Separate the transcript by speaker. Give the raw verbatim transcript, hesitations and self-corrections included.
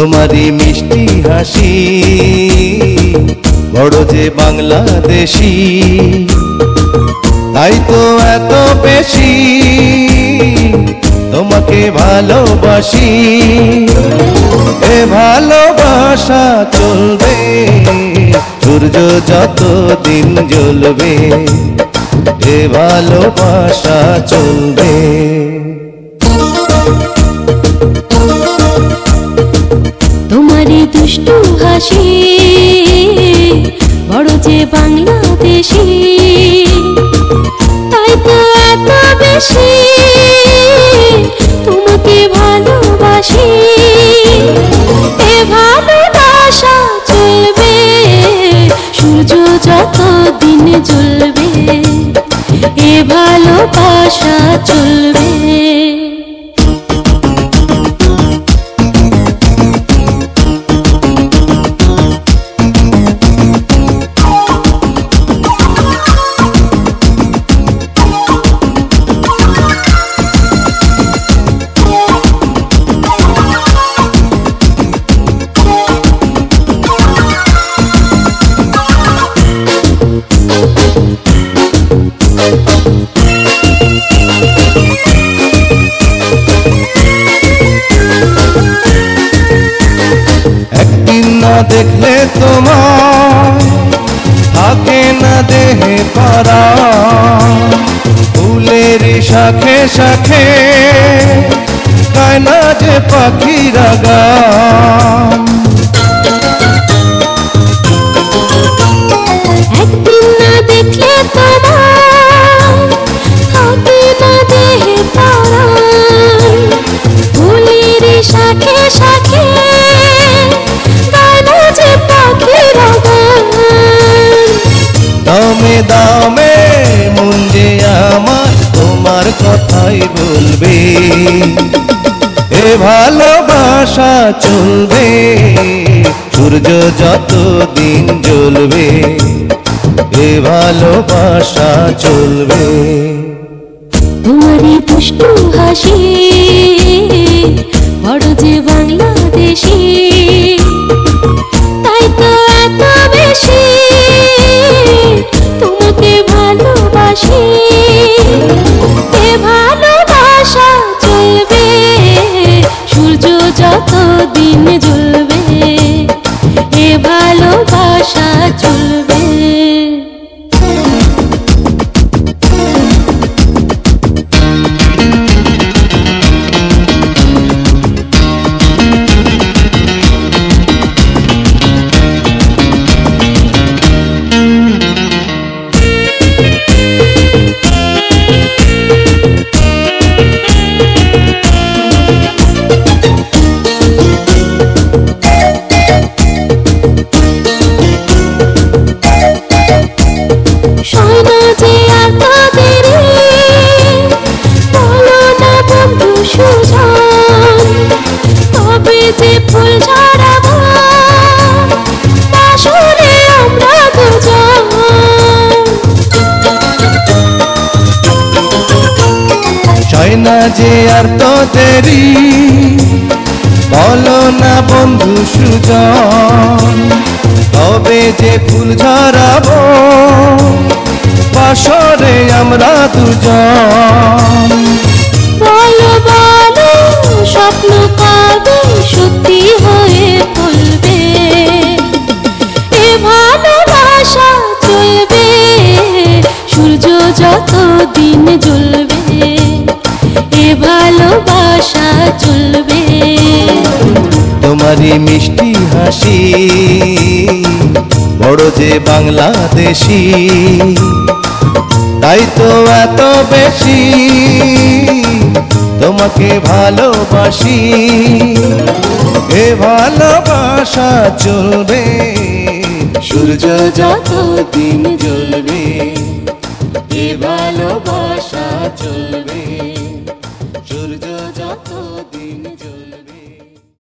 Speaker 1: তোমারই মিষ্টি হাসি বড় যে বাংলাদেশি, তাই তো এত বেশি তোমাকে ভালোবাসি। এ ভালোবাসা চলবে সূর্য যত দিন জ্বলবে, এ ভালোবাসা চলবে।
Speaker 2: তোমারই দুষ্টু হাসি বড় যে বাংলাদেশি, তাই তো এত বেশি তোমাকে ভালোবাসি। এ ভালোবাসা চলবে সূর্য যত দিন জ্বলবে, এ ভালোবাসা চলবে।
Speaker 1: একদিন না দেখলে তোমার থাকে না দেহে পারা, ফুলের শাখে শাখে গায় না যে পাখিরা গান।
Speaker 2: একদিন না দেখলে তোমার থাকে না দেহে পারা, ফুলের শাখে শাখে গায় না যে পাখিরা গান।
Speaker 1: দামে দামে মন যে আমার তোমার কথাই বলবে, এ ভালোবাসা চলবে সূর্য যত দিন জ্বলবে, এ ভালোবাসা চলবে।
Speaker 2: তোমারই দুষ্টু হাসি বড় যে বাংলাদেশি, তাই তো এত বেশি তোমাকে ভালোবাসি। এ ভালোবাসা চলবে সূর্য যত দিন জ্বলবে, এ ভালোবাসা চলবে।
Speaker 1: না যে আর তো দেরি, বলো না বন্ধু সুজন, তবে যে ফুল ঝরাবো বাসরে আমরা দুজন।
Speaker 2: বলো বলো স্বপ্ন কবে সত্যি হয়ে ফলবে, এ ভালোবাসা চলবে সূর্য যত দিন জ্বলবে, এ ভালোবাসা চলবে।
Speaker 1: তোমারই মিষ্টি হাসি বড় যে বাংলাদেশি, তাই তো এত বেশি তোমাকে ভালোবাসি। এ ভালোবাসা চলবে সূর্য যত দিন জ্বলবে, এ ভালোবাসা চলবে সূর্য যত